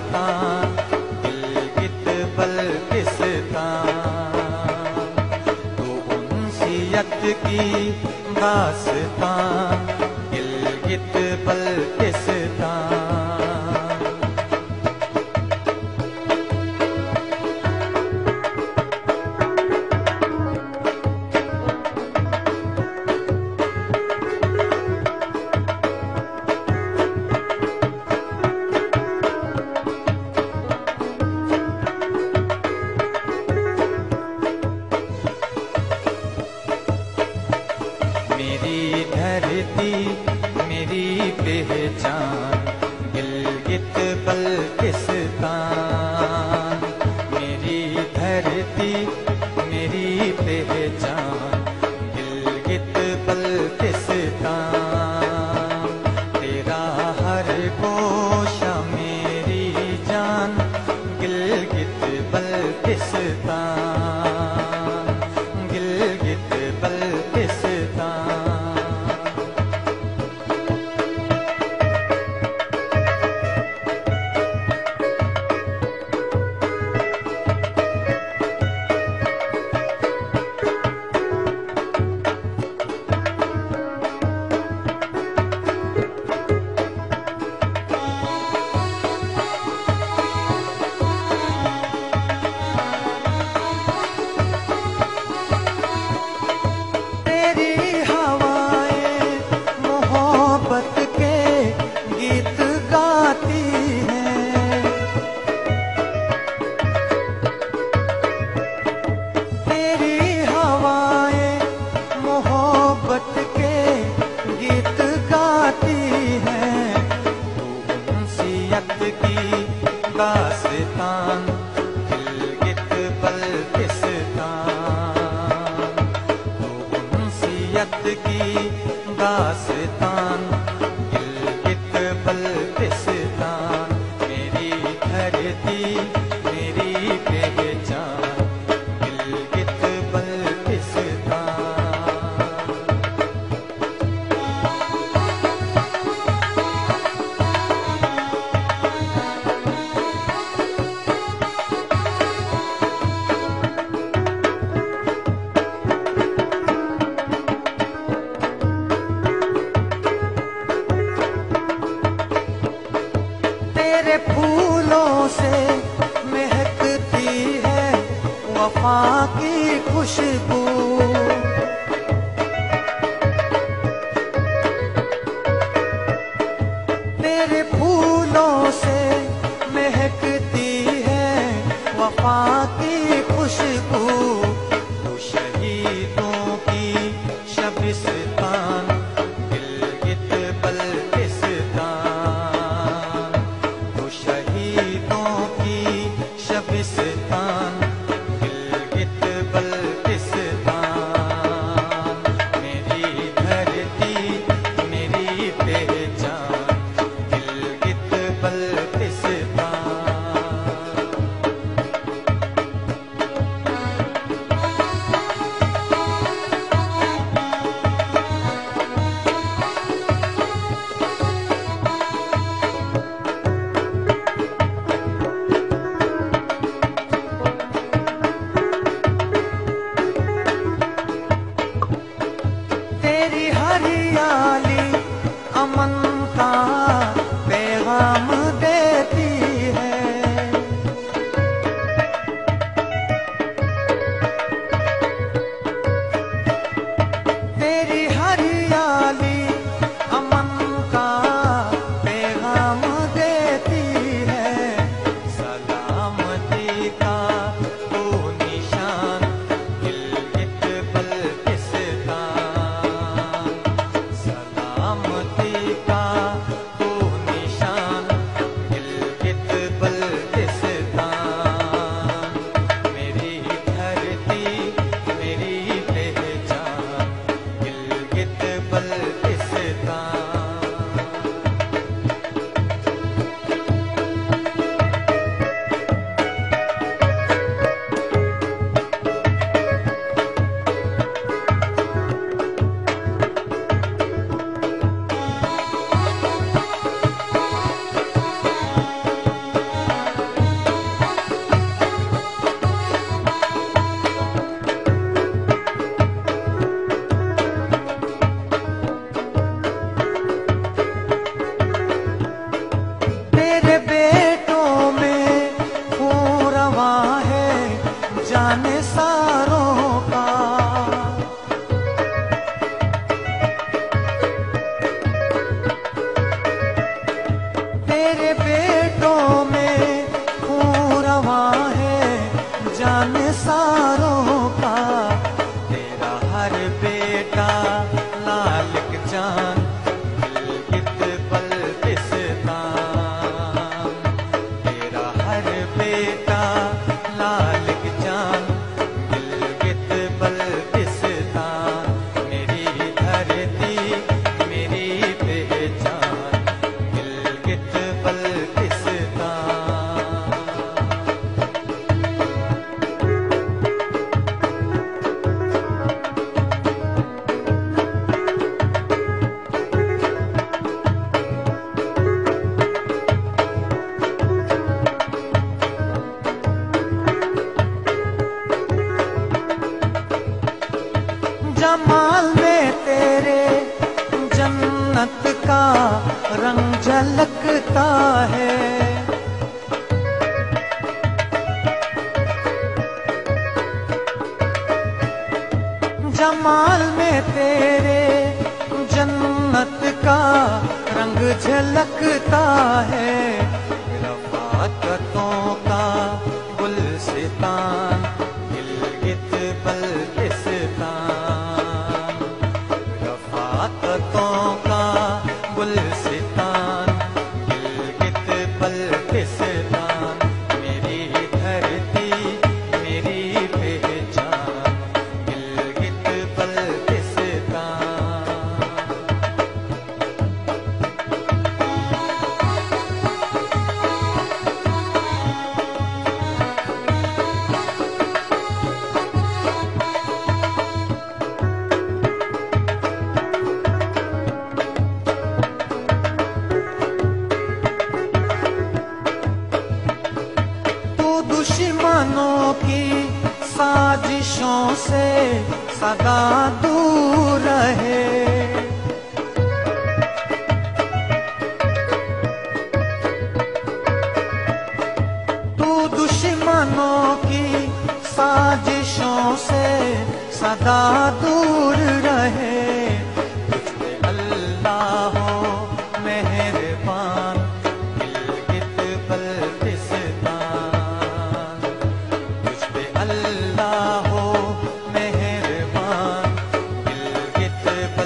दास्तां, गिलगित बल्तिस्तां। तो उनसियत की दास्तां, गिलगित बल्तिस्तां। मेरी धरती मेरी पहचान, गिलगित बल्तिस्तान। मेरी धरती मेरी पहचान, गिलगित बल्तिस्तान। तेरा हर गोशा मेरी जान, गिलगित बल्तिस्तान, गिलगित बल्तिस्तान। दास्तां, गिलगित बल्तिस्तान। तो उनसियत की दास्तां, गिलगित बल्तिस्तान। मेरी धरती मेरी पहचान, गिलगित बल्तिस्तान। तेरे फूलों से महकती है वफा की खुशबू। तेरे फूलों से महकती है वफा की खुशबू। तो शहीदों की शबिस्तान, गिलगित बल्तिस्तान। शहीदों की शबिस्तान, गिलगित बल्तिस्तान। मेरी धरती मेरी पहचान, गिलगित बल्तिस्तान। जमाल में तेरे जन्नत का रंग झलकता है। रफ़ाक़तों का गुलसितान गिलगित बल्तिस्तान, रफ़ाक़तों का गुलसितान गिलगित बल्तिस्तान, मेरी धरती मेरी पहचान गिलगित बल्तिस्तान। दुश्मनों की साजिशों से सदा दूर रहे। तू दुश्मनों की साजिशों से सदा दूर रहे। तुझ पे अल्लाह हो मेहरबान गिलगित बल्तिस्तान, अल्लाह हो मेहरबान गिलगित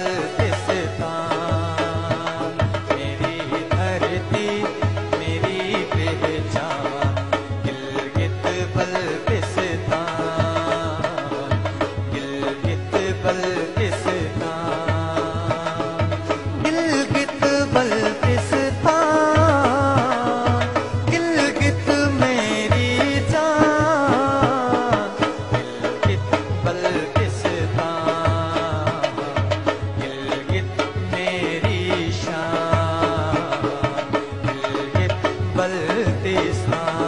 बल्तिस्तान, मेरी धरती मेरी पहचान गिलगित बल्तिस्तान, गिलगित बल्तिस्तान, गिलगित बल्तिस्तान, गिलगित मेरी जान, बल्तिस्तान, गिलगित मेरी शान, गिलगित बल्तिस्तान।